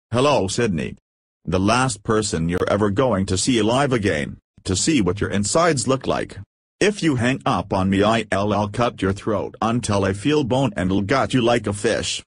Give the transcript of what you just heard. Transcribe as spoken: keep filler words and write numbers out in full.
Hello Sydney. The last person you're ever going to see alive again, to see what your insides look like. If you hang up on me I'll cut your throat until I feel bone and'll gut you like a fish.